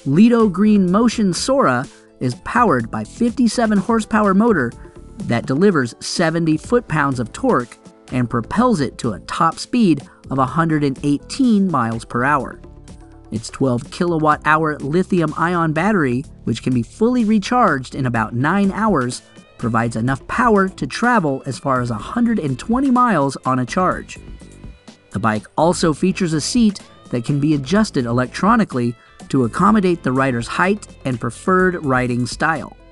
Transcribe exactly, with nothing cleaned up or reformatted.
Lito Green Motion Sora is powered by fifty-seven horsepower motor that delivers seventy foot-pounds of torque and propels it to a top speed of one hundred eighteen miles per hour. Its twelve kilowatt hour lithium-ion battery, which can be fully recharged in about nine hours, provides enough power to travel as far as one hundred twenty miles on a charge. The bike also features a seat that can be adjusted electronically to accommodate the rider's height and preferred riding style.